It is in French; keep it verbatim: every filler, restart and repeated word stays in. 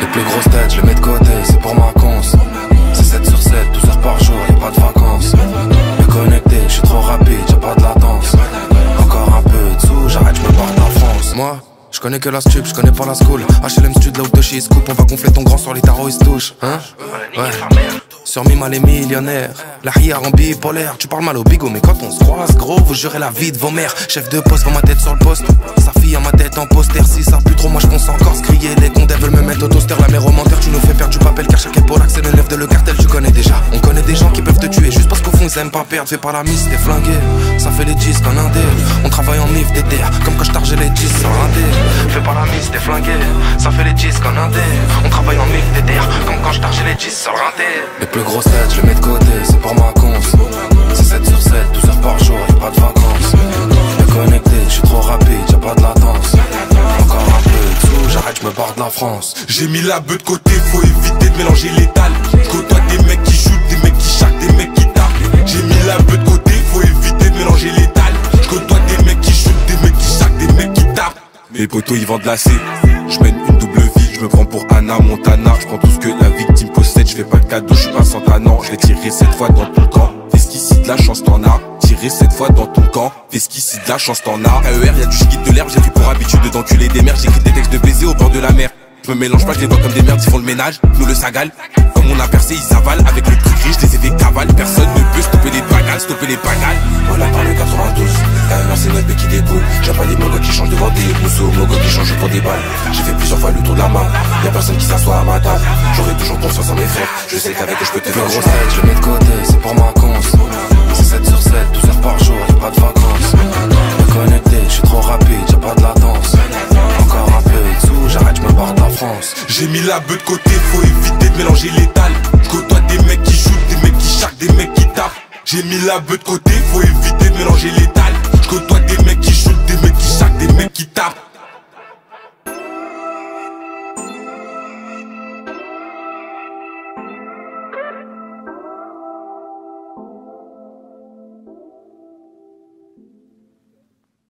plus grosses têtes, je les mets de côté, c'est pour ma conce. C'est sept sur sept, douze heures par jour, y'a pas de vacances. Déconnecté, je suis trop rapide, y'a pas de latence. Encore un peu de sous, j'arrête, je me barre de la France. Moi, je connais que la stup, je connais pas la school. H L M Stud, là où Toshi se coupe, on va gonfler ton grand sur les tarots, ils se touchent. Hein? Ouais. Sur Mima les millionnaires, la hière en bipolaire. Tu parles mal au bigot, mais quand on se croise, gros, vous jurez la vie de vos mères. Chef de poste, vend ma tête sur le poste. Sa fille a ma tête en poster. Si ça plus trop, moi je pense encore se crier. Les condés veulent me mettre au toaster. La mère au menteur, tu nous fais perdre du papel. Car chaque épaule, c'est le neuf de le cartel, tu connais déjà. On connaît des gens qui peuvent te tuer juste parce qu'au fond ils aiment pas perdre. Fais pas la mise, t'es flingué. Ça fait les disques en indé. On travaille en mif des terres, comme quand je targeais les disques sur indé. Fais pas la mise, t'es flingué. Ça fait les disques en indé. On travaille en mif des terres, comme quand je targeais les disques sur indé. Les plus grosses têtes, je les mets de côté, c'est pour ma conce. C'est sept sur sept, douze heures par jour, y'a pas de vacances. Déconnecté, je suis trop rapide, y'a pas de latence. Encore un peu de sous, j'arrête, je me barre de la France. J'ai mis la beuh de côté, faut éviter de mélanger l'étal. J'côtoie des mecs qui shootent, des mecs qui chaquent, des mecs qui tapent. J'ai mis la beuh de côté, faut éviter de mélanger l'étal. J'côtoie des mecs qui shootent, des mecs qui chaquent, des mecs qui tapent. Mes potos ils vendent la C, j'mène une double vie, j'me prends pour Anna Montana. J'prends tout ce que la victime possède, j'fais pas de cadeau, j'suis pas Santana. J'vais tirer cette fois dans ton camp, fais ce qu'ici de la chance t'en as. Tirer cette fois dans ton camp, fais ce qu'ici de la chance t'en as. K E R y'a du shit de l'herbe, j'ai pris pour habitude d'enculer des merdes. J'écris des textes de baiser au bord de la mer. Je me mélange pas, je les vois comme des merdes, ils font le ménage, nous le sagale. Comme on a percé, ils avalent, avec le truc riche, les ai fait cavale. Personne ne peut stopper les bagales, stopper les bagales. Voilà par le quatre-vingt-douze, K E R c'est notre qui découle. J'ai pas des mogos qui changent devant des mousseaux, mogos qui changent pour des balles. J'ai fait plusieurs fois le tour de la main, y'a personne qui s'assoit à ma table. J'aurai toujours confiance en mes frères, je sais qu'avec eux je peux te faire grosse tête, je les mets de côté, c'est pour ma conce. C'est sept sur sept, douze heures par jour, y'a pas de vacances. Déconnecté, je suis trop rapide, y'a pas de latence. Encore un peu de sous, j'arrête, je me barre de la France. J'ai mis la beuh de côté, faut éviter de mélanger l'étal. J'côtoie des mecs qui shootent, des mecs qui chaquent, des mecs qui tapent. J'ai mis la beuh de côté, faut éviter de mélanger l'étal. J'côtoie des mecs qui shootent, des mecs qui chaquent, des mecs qui tapent.